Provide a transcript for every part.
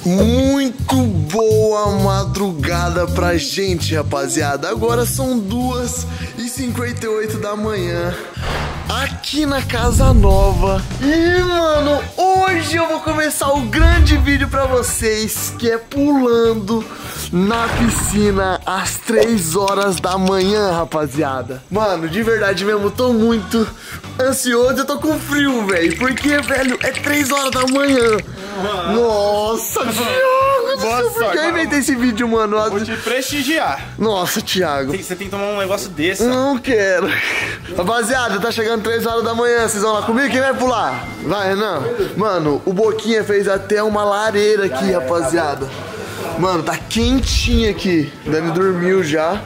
Muito boa madrugada pra gente, rapaziada. Agora são 2h58 da manhã aqui na casa nova. E, mano, hoje eu vou começar o grande vídeo pra vocês, que é pulando na piscina às 3 horas da manhã, rapaziada. Mano, de verdade mesmo, tô muito ansioso. Eu tô com frio, velho, porque, velho, é 3 horas da manhã. Nossa, Thiago, por que eu inventei esse vídeo, mano? Vou te prestigiar. Nossa, Thiago. Você tem que tomar um negócio desse. Não quero. Rapaziada, tá chegando 3 horas da manhã. Vocês vão lá comigo? Quem vai pular? Vai, Renan. Mano, o Boquinha fez até uma lareira aqui, rapaziada. Mano, tá quentinho aqui. Dani dormiu já.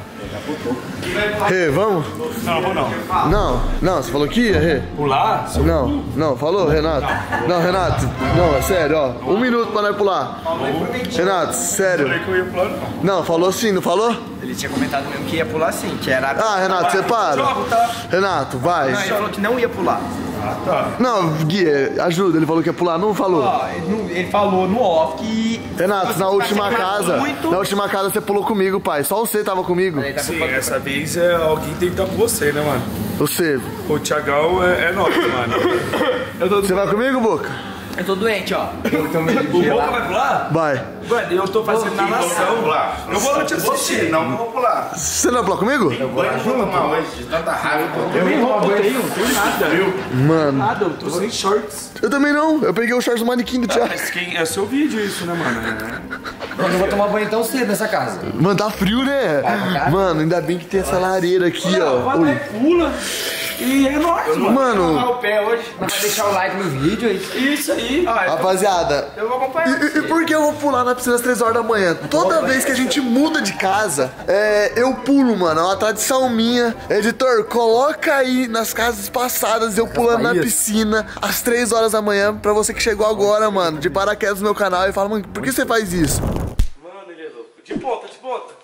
Rê, vamos? Não, vou não. Não, você falou que ia, Rê? Pular? Não, falou, Renato? Não, Renato, não, é sério, ó. 1 minuto pra nós pular. Renato, sério. Falei que eu ia pular, não. Não, falou sim, não falou? Ele tinha comentado mesmo que ia pular sim, que era... Ah, Renato, você para. Renato, vai. Não, ele falou que não ia pular. Ah, tá. Não, Gui, ajuda, ele falou que ia pular, não falou? Ó, ele falou no off que... Renato, na última casa, muito... na última casa você pulou comigo, pai. Só você tava comigo. Sim, essa vez alguém tem que estar com você, né, mano? Você. O Thiagão é nosso, mano. Você vai comigo, Boca? Eu tô doente, ó. O Boca vai pular? Vai. Mano, eu tô fazendo natação. Eu vou te assistir. Não, eu vou pular. Você não vai pular comigo? Eu vou tomar hoje, de tanta raiva. Eu nem roupa tenho, não tenho nada. Mano. Nada, eu tô sem shorts. Eu também não. Eu peguei o shorts do manequim do Thiago. Mas é seu vídeo isso, né, mano? Eu não vou tomar banho tão cedo nessa casa. Mano, tá frio, né? Mano, ainda bem que tem essa lareira aqui, ó. Ui. Pula. E é nóis, mano. Mano, O pé hoje. Vai deixar o like no vídeo aí. Isso aí. rapaziada, Eu vou acompanhar. e por que eu vou pular na piscina às 3 horas da manhã? Toda vez que a gente muda de casa, eu pulo, mano. É uma tradição minha. Editor, coloca aí nas casas passadas eu pulando na piscina às 3 horas da manhã. Pra você que chegou agora, mano, de paraquedas no meu canal e fala, mano, por que você faz isso? Mano, ele é louco. De ponta, de ponta.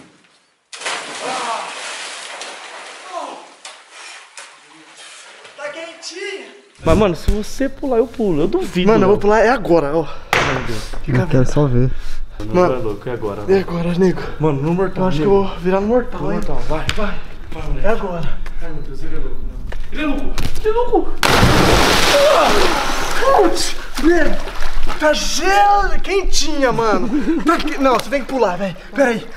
Tá quentinho. Mas, mano, se você pular, eu pulo. Eu duvido. Mano, eu vou pular agora, ó. Eu quero só ver. Mano, é louco, é agora. E agora, nego? Mano, no mortal. Eu acho que eu vou virar no mortal, hein? Mortal, vai. É agora. Ai, meu Deus, ele é louco. Ele é louco. Ele é louco. Putz, nego, tá gelada, quentinha, mano. Tá que... Não, você tem que pular, velho. Pera aí.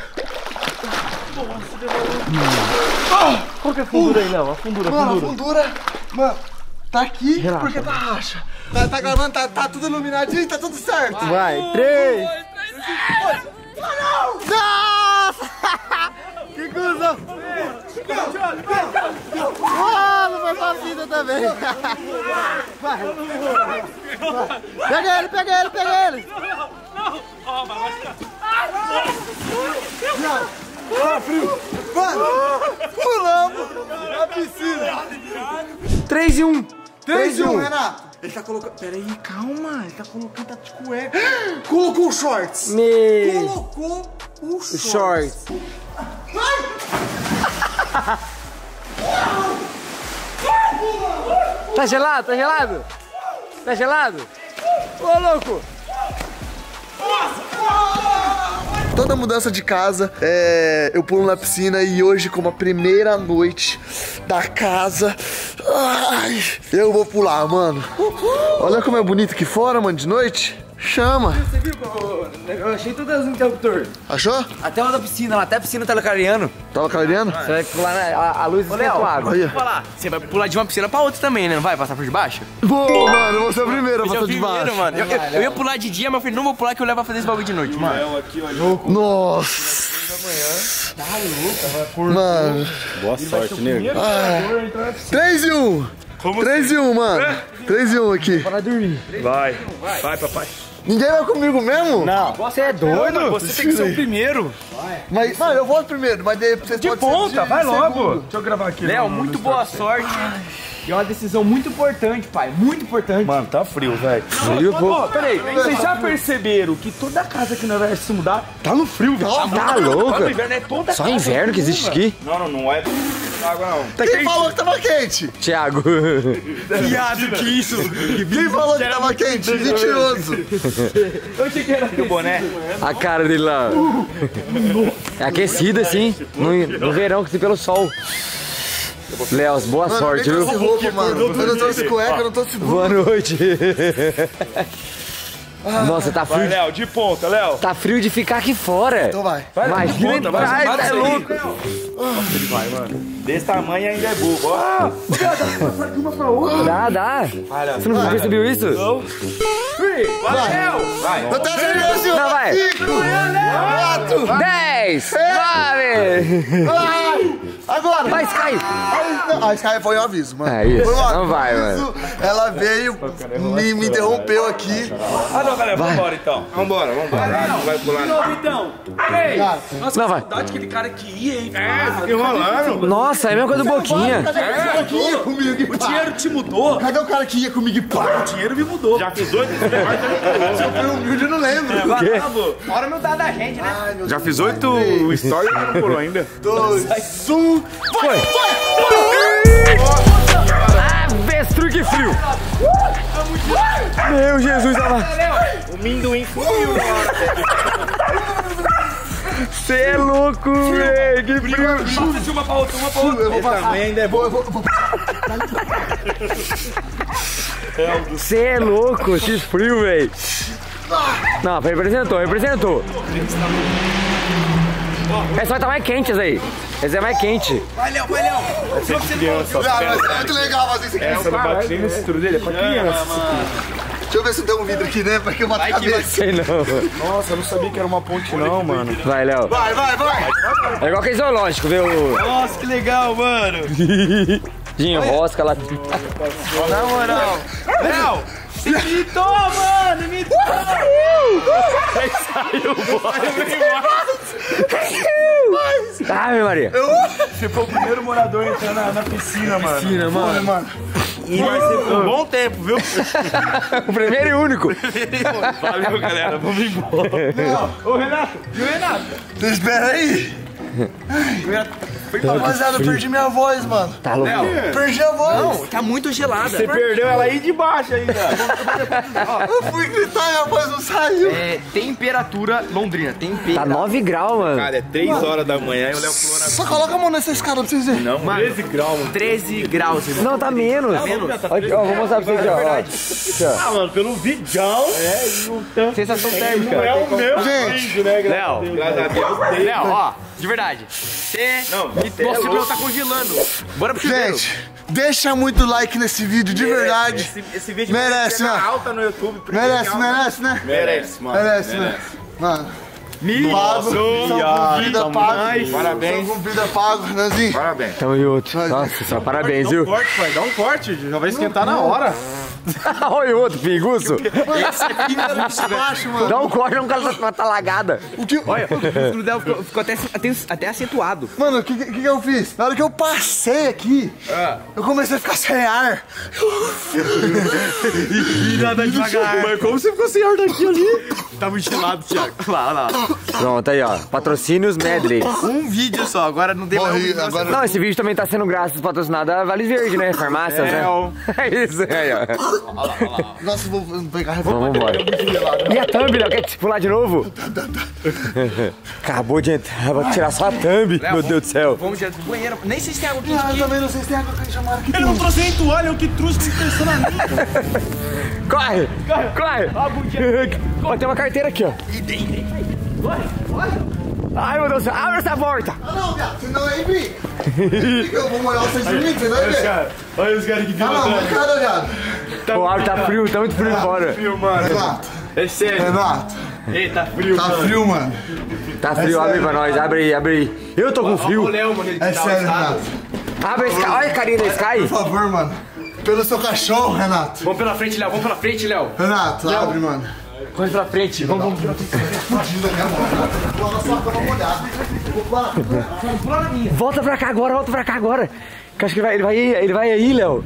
Qual que é a fundura aí, Léo? A fundura, Mano, a fundura, mano, tá aqui porque tá racha. Tá gravando, tá tudo iluminadinho, tá tudo certo. Vai, 3. Nossa! Que cuzão! Mano, foi pra vida também. Vai. Pega ele. Tá frio. Mano, pulamos na piscina. 3 e 1. 3 e 1, Renato. Ele tá colocando... Pera aí, calma. Ele tá colocando, tá de cueca. Colocou o shorts. Colocou o shorts. Tá gelado? Tá gelado? Tá gelado? Ô, louco! Toda mudança de casa, eu pulo na piscina e hoje, como a primeira noite da casa, ai, eu vou pular, mano. Olha como é bonito aqui fora, mano, de noite. Chama. Você viu? Eu achei todas as interruptor. Achou? Até uma da piscina, lá, até a piscina tá clareando. Tava clareando? Você vai pular a luz esquenta com água. Olha. Falar, você vai pular de uma piscina pra outra também, né? Não vai passar por debaixo? Vou, mano, eu vou ser o primeiro a Esse é passar o de primeiro, baixo. mano. Eu ia pular de dia, mas eu falei, não vou pular que eu levo a fazer esse bagulho de noite, mano. Léo aqui, olha. Nossa. Tá louco. Mano. Boa sorte, nego. 3 e 1. 3 e 1, mano. 3 e 1 aqui. Vai, papai. Ninguém vai comigo mesmo? Não. Você é doido? Você tem que ser o primeiro. Mas, mano, eu vou primeiro, mas daí vocês De podem ser ponta, vai segundo. logo. Deixa eu gravar aqui. Léo, muito boa sorte. E é uma decisão muito importante, pai. Muito importante. Mano, tá frio, velho. Frio, pô. Peraí, vocês já perceberam que toda casa que nós vai se mudar tá no frio, velho? Tá louco? No inverno é toda Só casa inverno que frio, existe velho. aqui? Não é. água não. Quem falou que tava quente? Thiago. Viado, que isso? Quem falou que tava quente? Mentiroso. Eu achei que era E o boné? A cara dele lá. É aquecido assim, no verão, que pelo sol. Léo, boa sorte, viu? Eu roupa, mano. Eu não trouxe cueca, eu não trouxe Boa noite. Nossa, tá Vai, frio. Léo, de ponta, Léo. Tá frio de ficar aqui fora. Então vai. Imagina ele vai, vai, vai, tá vai, louco. Ele vai, mano. Desse tamanho ainda é bobo. Ó. Dá. Você não percebeu isso? Não. Vai, Léo. Vai. Eu tô nervoso, senhor. Não, vai. 5, 4, 10, 9. agora. Vai, Sky. A Sky foi um aviso, mano. É isso, Foi um não vai, aviso. mano. Ela veio, me interrompeu aqui. Ah, não, galera, vambora então. Vambora. Não vai pular. Não, então. Ei, nossa, Não, vai. saudade aquele cara que ia, hein? Fica enrolando. Nossa, é a mesma coisa do Boquinha. Cadê o cara que ia comigo e O pá? dinheiro te mudou. Cadê o cara que ia comigo e pá? O dinheiro me mudou. Já fiz 8? Se eu fui humilde, eu não lembro. Fora humildade da gente, né? Ai, meu Já Deus. fiz 8 stories e não pulou ainda. 2, 1. Foi. Avestruz que frio. Meu Jesus, olha lá. O minduim sumiu. Você é louco, velho. Que frio. Passa de uma pra outra, uma pra outra. Eu vou passar. Tamanho ainda é bom. Você é louco, que frio, velho. Não, representou. É só tá mais quente esse aí. Esse é mais quente. Vai, Léo, vai, Léo. Criança. Ah, mas é muito legal fazer isso aqui. Essa não bate nem no cinturão dele, é pra criança. Deixa eu ver se tem um vidro aqui dentro, porque eu bato a cabeça. Sei não. Nossa, eu não sabia que era uma ponte não, mano. Vai, Léo. Vai. É igual aquele zoológico, viu? Nossa, que legal, mano. De enrosca lá. Na moral. Léo, você imitou, mano. Imitou. Ai, Maria. Você foi o primeiro morador a entrar na piscina, mano. Mano. E vai ser por um bom tempo, viu? O primeiro e único. Valeu, galera. Vamos embora. Ô, Renato. E o Renato? Espera aí. Rapaziada, eu perdi minha voz, mano. Tá louco. Perdi a voz. Não, tá muito gelada. Você perdeu ela aí de baixo ainda. Eu fui gritar e minha voz não saiu. É, temperatura Londrina, Tá temperatura. 9 graus, mano. Cara, é 3 horas da manhã e o Léo pulou na Só coloca a mão nessa escada pra vocês verem. Não, 13 graus, mano. 13 graus, irmão. Não, tá menos. Olha, ó, vou mostrar pra vocês aqui, ó. Ah, mano, pelo vidão. É, não tá. Sensação térmica. Não é o meu Gente. vídeo, né, Léo. Graças a Deus. Léo, ó, de verdade. Você mostrou que eu tá congelando. Bora pro chuveiro. Gente, deixa muito like nesse vídeo, de verdade. Esse vídeo Merece, na né? alta no YouTube. Merece, né? Merece, mano. Merece, né? Mano, Nossa, são com vida pago. Parabéns. São com vida pago, Nanzinho. Parabéns. Tamo junto. Nossa, só parabéns, viu? Dá um corte, pai. Dá um corte. Já vai esquentar na hora. Olha o outro, pinguço. Esse aqui é muito baixo, mano. Dá um corte, não cara tá lagada. O que... Olha, o músculo dela ficou até acentuado. Mano, o que eu fiz? Na hora que eu passei aqui, eu comecei a ficar sem ar. Nada devagar. Mas como você ficou sem ar daqui ali? Tá muito gelado, Thiago. Olha lá. Pronto, aí, ó. Patrocínios Medley. Um vídeo só, agora não tem mais um Morri, vídeo. agora... Não, esse vídeo também tá sendo graças patrocinado a Vale Verde, né? Farmácias, né? É isso, aí, ó. Nossa, vou pegar a Vamos embora. E a thumb, Léo? Quer pular de novo? Acabou de entrar, vou tirar só a thumb. Meu Deus do céu. Vamos direto pro banheiro. Nem sei se tem água aqui. Ah, eu também não sei se tem água que chamaram aqui. Ele não trouxe nem toalha, o que trouxe que pensou na minha. Corre! Ó, tem uma carteira aqui, ó. Ai, meu Deus do céu. Abre essa porta. Ah, não, viado, senão é em mim. Eu vou molhar vocês em mim, você vai ver. Olha os caras que Ah, não, mas cara, viado. O ar tá frio, tá muito frio fora. frio, mano. Renato, É sério. Renato, Ei, tá frio, tá mano. frio, mano. Tá frio, abre aí pra nós, abre aí. Eu tô com O frio. Léo, mano, ele É tá sério, alçado. Renato. Abre a Sky, olha a carinha da Sky. Por favor, mano. Pelo seu cachorro, Renato. Vamos pela frente, Léo. Vamos pela frente, Léo. Renato, abre, mano. Corre pra frente, vamos. Fudido aqui agora. Vou na sua cama molhada. Vou pular. Volta pra cá agora. Que acho que ele vai aí, Léo.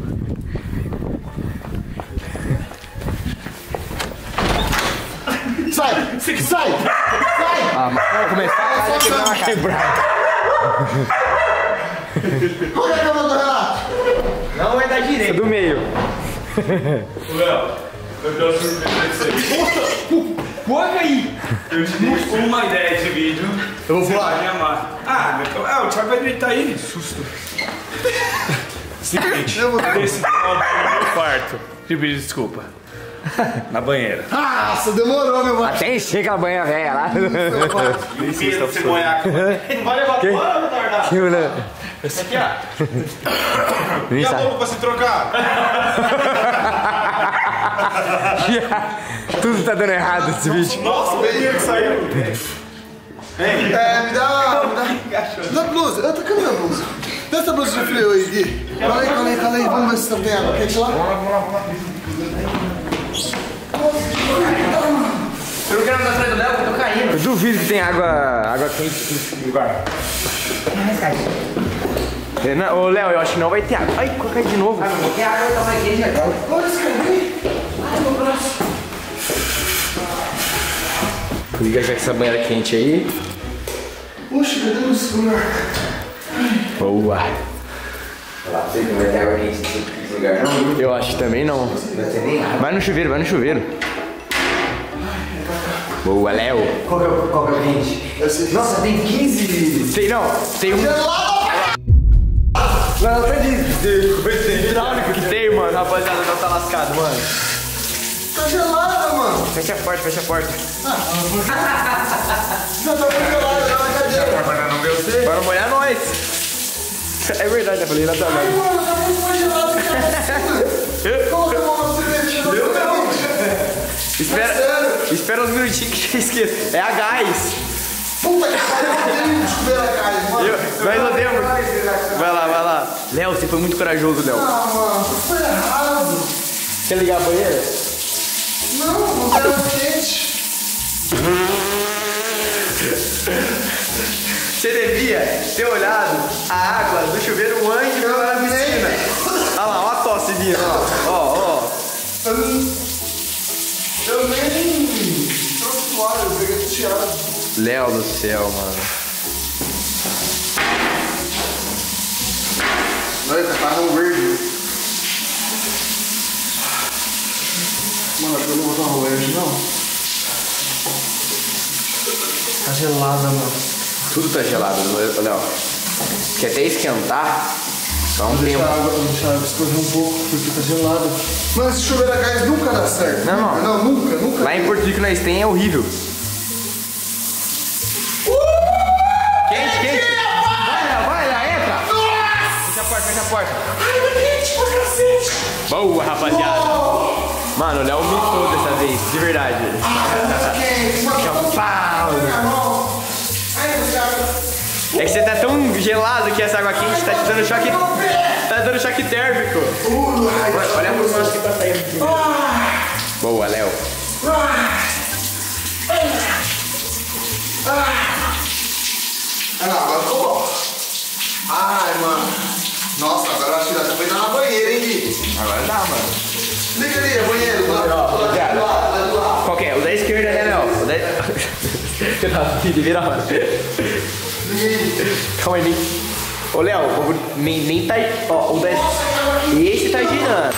Sai! Vamos começar a quebrar. Qual é a cama do Renato? Não vai dar direito. Do meio. Léo, eu trouxe um vídeo pra você. Põe aí. Eu te dei uma ideia de vídeo. Eu vou Você falar. vai me amar. O Thiago vai gritar aí. Susto. Seguinte, esse final no meu quarto. Te pedir desculpa. Na banheira. Nossa, demorou, meu mano. Até encher com a banha velha lá. Licença, você boiaco. Não vai levar fora, retardado. Esse aqui, ó. E a roupa pra se trocar? Tudo tá dando errado nesse vídeo. Nossa, o menino que saiu. Me dá blusa. Eu tô com a minha blusa. Dá essa blusa de frio aí, Gui. Cala aí. Vamos ver se tá tem água quente lá. Vamos lá. Eu não quero andar atrás do Léo, porque eu tô caindo. Eu duvido que tem água quente nesse lugar. Ô Léo, eu acho que não vai ter água. Ai, coloca aí de novo. Tem água e tá mais quente agora. Olha esse cara aí. Ai, meu braço. Liga já essa banheira quente aí. Puxa, cadê o celular? Boa. Lá, sei que não vai ter água quente nesse lugar, não. Eu acho que também não. Não vai ter nem água. Vai no chuveiro. Boa, Léo. Qual que é o quente? Nossa, tem 15. Tem um. Não tá de coisa Hidráulico que tem, mano. Rapaziada, não tá lascado, mano. Tá gelada, mano. Fecha a porta. Já tá congelada, já na cadeira. Agora não deu certo. Bora molhar nós. É verdade, eu falei nada Ai, mais. mano, tá muito congelado esse cara. Coloca a mão na cervejinha. Espera uns minutinhos que eu esqueço. É a gás. Puta que pariu, eu odeio descobrir a gás, mano. Nós odeamos. Vai lá. Léo, você foi muito corajoso, Léo. Ah, mano, foi errado. Quer ligar a banheira? Não quero água quente. Você devia ter olhado a água do chuveiro antes de jogar na piscina. Olha lá, ó a tosse vindo, ó. Eu nem trouxe toalha, eu peguei do Thiago. Léo do céu, mano. Olha, tá com verde. Mano, eu não vou botar um verde, não. Tá gelada, mano. Tudo tá gelado, Léo. Quer até esquentar? Só um tempo. Deixa a água escorrer um pouco, porque tá gelada. Mano, esse chuveiro a gás nunca dá certo. Não. Nunca. Lá em Porto Rico nós tem é horrível. Quente. Vai lá, entra. Fecha a porta. Quente pra cacete. Boa, rapaziada. Mano, o Léo mitou dessa vez, de verdade. Quente, mano. Pau. Minha mão. Ai, Thiago. É que você tá tão gelado que essa água quente tá te dando choque. Tá dando choque térmico. Olha a força que tá saindo. Boa, Léo. Não, agora ficou bom. Ai, mano. Nossa, agora acho que dá pra entrar na banheira, hein, Gui? Agora dá, mano. Liga ali, é banheiro. Do lado. Qual que é? O da esquerda, né, Léo? O da... Vira, mano. Calma aí, ô Léo, nem tá. Ó, o da. Esse tá girando.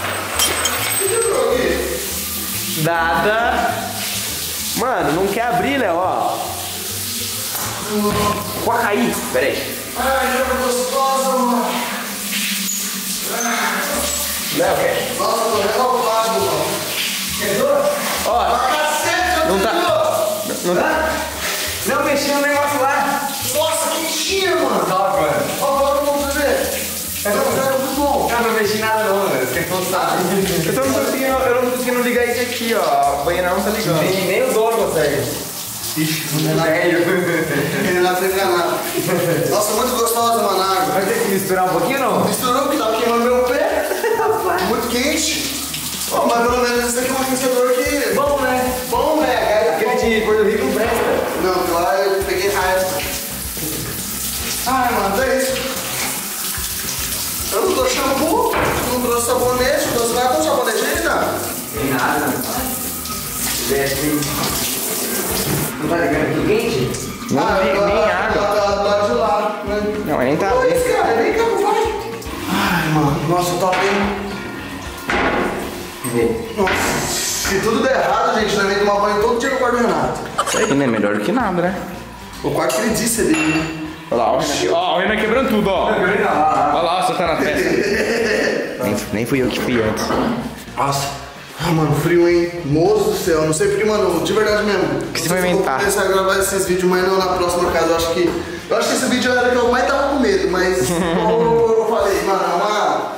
Nada. Mano, não quer abrir, Léo, ó. Pode cair. Pera aí. Ai, que gostosa, mano. Léo, quer? Nossa, tô renovado, mano. Ó, Cacete, não tá. Não tá. Não, mexi no negócio lá. Nossa, quentinha, mano. Top, mano. Ó, agora vamos ver. É muito bom. Cara, não mexi nada não, mano. Você não sabe. Eu não tô conseguindo ligar isso aqui, ó. A banheira não tá ligando. Nem o dono consegue. Ixi, ele não tem enganado. Nossa, muito gostosa, mano, a água. Vai ter que misturar um pouquinho ou não? Misturou porque tava queimando meu pé. Muito quente. Oh, mas pelo menos esse aqui é um aquecedor que... Bom, né? Bom, né? Aquele de Porto Rico não presta. Não, lá eu peguei raiva. Ai, mano, é isso. Eu não trouxe shampoo, não trouxe sabonete, não trouxe nada com sabonete ainda. Tem nada. Não tá ligando aqui quente? Não, nem água. Tá de lado. Não, nem tá. Olha esse cara, Se tudo der errado, gente, nós vamos tomar banho todo dia no quarto do Renato. Isso aí, né? Melhor do que nada, né? O quarto que ele disse ali, né? Olha lá, ó, o Renan quebrando tudo, ó. Olha lá, você tá na festa. nem fui eu que fui antes. Nossa, mano, frio, hein? Moço do céu, não sei porque, mano, de verdade mesmo. O que você vai inventar? Eu vou começar a gravar esses vídeos, mas não na próxima casa. Eu acho que esse vídeo era que eu mais tava com medo, mas como eu falei, mano,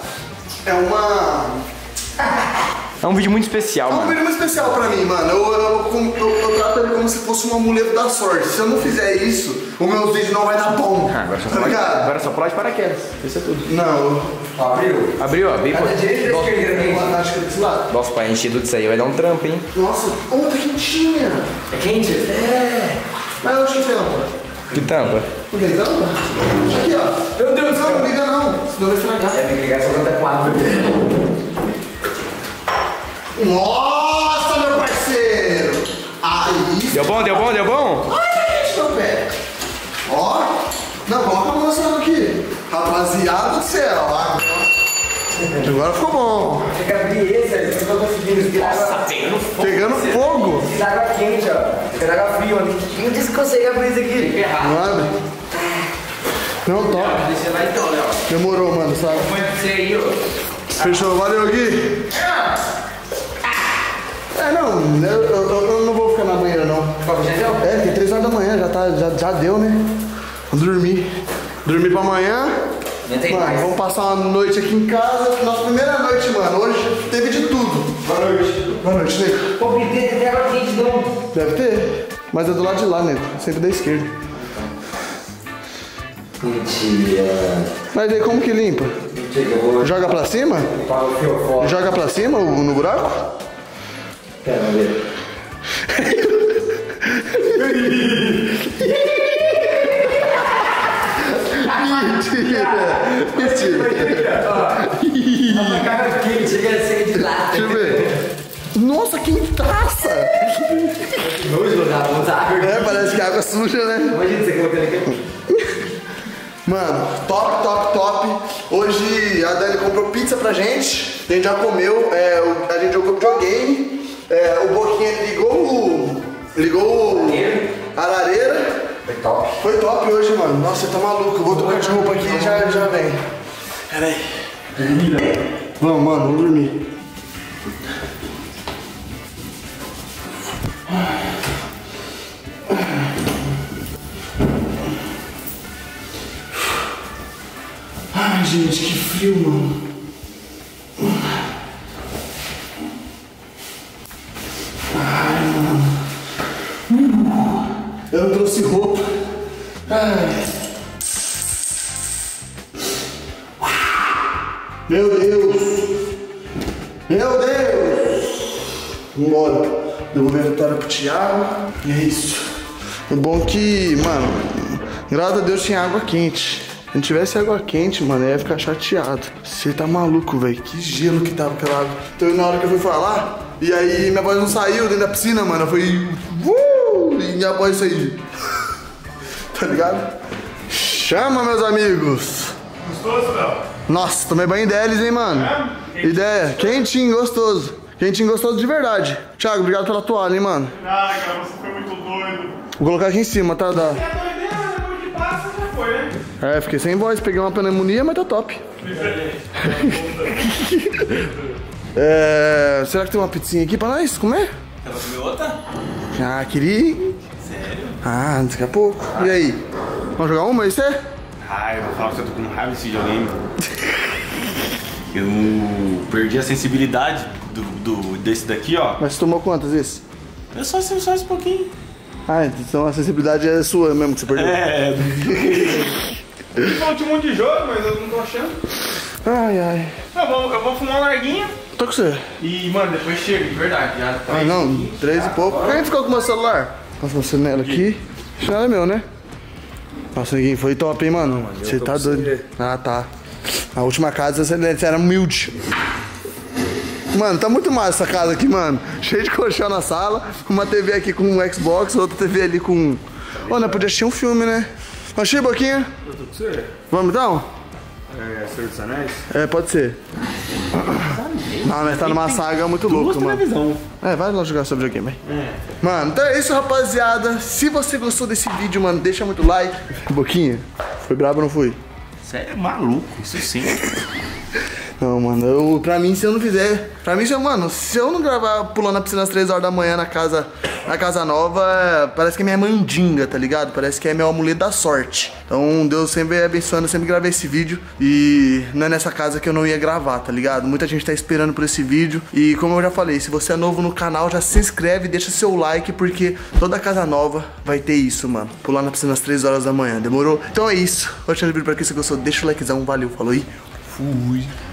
É um vídeo muito especial, é um mano. vídeo muito especial pra mim, mano. Eu trato ele como se fosse um amuleto da sorte. Se eu não fizer isso, o meu vídeo não vai dar bom. Agora só pode paraquedas. Isso é tudo. Não. Abriu? Abriu. Acho que é desse lado. Nossa, pai, enchido disso aí vai dar um trampo, hein? Nossa, tá quentinha. É quente? É. Mas eu acho que tampa. Que tampa? Não tem tampa? Aqui, ó. Meu Deus, não liga não. Senão vai estragar. Tem que ligar só quando tá com água. Nossa, meu parceiro! Aí. Deu bom? Ai, meu pé. Ó. Não, vamos acabar mostrando aqui. Rapaziada do céu. Agora ficou bom. Tem que abrir esse, aí você não tá conseguindo. Nossa, pegando fogo. Pegando fogo. Precisa de água quente, ó. Precisa de água fria, ó. Quem disse que consegue abrir isso aqui? Não abre? Não, top. Deixa lá então, Léo. Demorou, mano, sabe? Põe pra você aí, ó. Fechou, valeu, Gui. Não, eu não vou ficar na banheira, não. Tem 3 horas da manhã, já deu, né? Vamos dormir. Dormir pra amanhã. Mano, vamos passar uma noite aqui em casa. Nossa primeira noite, mano. Hoje teve de tudo. Boa noite. Boa noite, Nego. Pô, tem água quente, não. Deve ter. Mas é do lado de lá, Nego. Sempre da esquerda. Mentira. Mas aí como que limpa? Joga pra cima? Joga pra cima no buraco? Quero ver. Mentira. A água quente, chega a ser de lata. Deixa eu ver. Nossa, que taça! Vamos usar água. Parece que é água suja, né? Imagina você colocando aqui. Mano, top. Hoje a Dani comprou pizza pra gente. A gente já comeu. A gente jogou videogame. O Boquinha ligou a lareira. Foi top hoje, mano. Nossa, você tá maluco. Eu vou trocar de roupa aqui e já vem. Pera aí. Vamos, mano, vamos dormir. Ai, gente, que frio, mano. Ai, mano. Eu não trouxe roupa. Ai. Meu Deus. Vambora. Devolver a vitória pro Thiago. E é isso. O bom é que, mano, graças a Deus tinha água quente. Se não tivesse água quente, mano, eu ia ficar chateado. Você tá maluco, velho. Que gelo que tava aquela água. Então, na hora que eu fui falar, e aí minha voz não saiu dentro da piscina, mano. Eu fui. E minha voz saiu. Tá ligado? Chama, meus amigos. Gostoso, Léo? Nossa, tomei banho deles, hein, mano. Ideia. Quentinho, gostoso. Quentinho, gostoso de verdade. Thiago, obrigado pela toalha, hein, mano. Ah, cara, você foi muito doido. Vou colocar aqui em cima, tá? É doideira, depois que passa, já foi, né? Fiquei sem voz, peguei uma pneumonia, mas tá top. Será que tem uma pizzinha aqui pra nós comer? Ela comeu outra? Ah, queria. Sério? Ah, daqui a pouco. E aí? Vamos jogar uma aí, você? Ah, eu vou falar que eu tô com raiva desse videogame. Eu perdi a sensibilidade desse daqui, ó. Mas você tomou quantas vezes? Eu só esse pouquinho. Ah, então a sensibilidade é sua mesmo que você perdeu. Falta um monte de jogo, mas eu não tô achando. Ai. Eu vou fumar uma larguinha. Tô com você. E, mano, depois chega, de verdade. Já tá Ah, não, 3 e pouco. Por que a gente ficou com o meu celular? Passa meu celular aqui. Isso não é meu, né? Nossa, ninguém foi top, hein, mano? Você tá doido. Ah, tá. A última casa você era humilde. Mano, tá muito massa essa casa aqui, mano. Cheio de colchão na sala. Uma TV aqui com um Xbox, outra TV ali com... Ô, nós podia assistir um filme, né? Vamos assistir, Boquinha? Eu tô com você. Vamos então? Senhor dos Anéis? Pode ser. Ah, mas tá numa saga muito louca, mano. Televisão. Vai lá jogar seu videogame aí. Mano, então é isso, rapaziada. Se você gostou desse vídeo, mano, deixa muito like. Boquinha, foi brabo ou não foi? Sério, maluco, isso sim. Não, mano, pra mim, se eu não fizer... Pra mim, se eu não gravar pulando na piscina às 3 horas da manhã na casa nova, parece que é minha mandinga, tá ligado? Parece que é meu amuleto da sorte. Então, Deus sempre vai abençoando, eu sempre gravei esse vídeo. E não é nessa casa que eu não ia gravar, tá ligado? Muita gente tá esperando por esse vídeo. E como eu já falei, se você é novo no canal, já se inscreve, deixa seu like, porque toda casa nova vai ter isso, mano. Pular na piscina às 3 horas da manhã, demorou? Então é isso. Vou deixar o vídeo pra quem você gostou, deixa o likezão, valeu, falou aí. Fui.